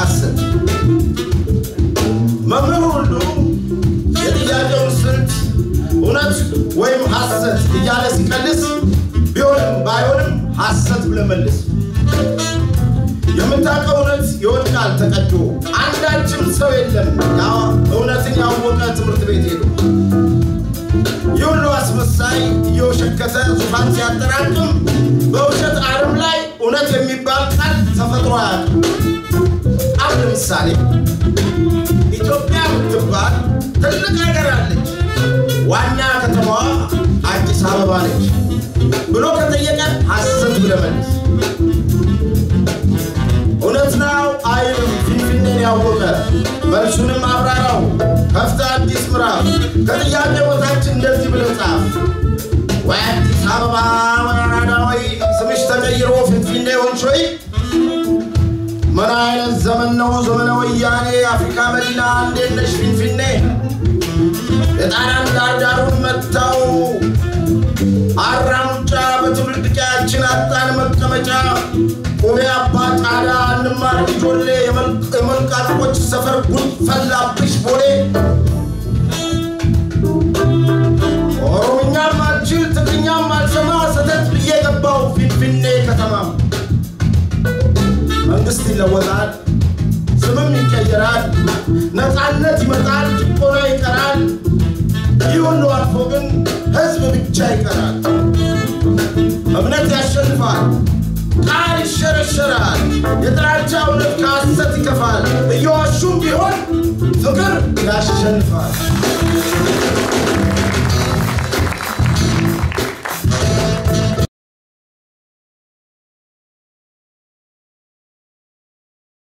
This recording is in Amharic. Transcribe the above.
ሐሰት መምህሩ ሁሉ የጥያቄውን ስልት እውነት ወይም ሐሰት እያለ ሲቀልስ ቢሆንም ባይሆንም ሐሰት ብለህ መልስ የምታውቀው እውነት ይወድቃል ተቀዶ አንዳችም ሰው የለም ያው እውነትን ያወቀ ትምህርት ቤት ሄዶ ይሁሉ አስመሳይ የወሸከተ ዙፋን ሲያጠራቅም በውሸት ዓለም ላይ እውነት የሚባል ቃል ተፈጥሮ አያውቅም አንድ ምሳሌ ኢትዮጵያ ምትባል ትልቅ ሀገር አለች ዋና ከተማዋ አዲስ አበባ ነች ብሎ ከጠየቀ ሐሰት ብለመልስ እውነት ነው አይልም ፊንፊኔን ያወቀ መልሱንም አብራራው ከፍታ አዲስ ምዕራፍ ከጥያቄ ቦታችን እንደዚህ ብለህ ጻፍ ወይ አዲስ አበባ ወራዳዊ ስምሽ ተቀይሮ ፊንፊኔ ሆንሽ ወይ ምን አይነት ዘመን ነው ዘመነ ወያኔ አፍሪካ መዲና እንዴት ነሽ ፊንፊኔ የጣናን ዳርዳሩን መታው አራሙጫ በትውልድ ቀያችን አጣን መቀመጫ ቆቤ አባ ጫዳ እንማር ጆሌ የመልቃጥቆች ሰፈር ጉድ ፈላብሽ ቦሌ ኦሮምኛም አልችል ትግርኛም አልሰማ ሰተት ብዬ ገባው ፊንፊኔ ከተማ መንግስት ይለወጣል ስምም ይቀየራል ነፃነት ይመጣል ጭቆና ይቀራል ይሁሉ አልፎ ግን ህዝብ ብቻ ይቀራል እምነት ያሸንፋል ቃል ይሸረሸራል የጥላቻ እውነት ከሐሰት ይከፋል እየዋሹም ቢሆን ፍቅር ያሸንፋል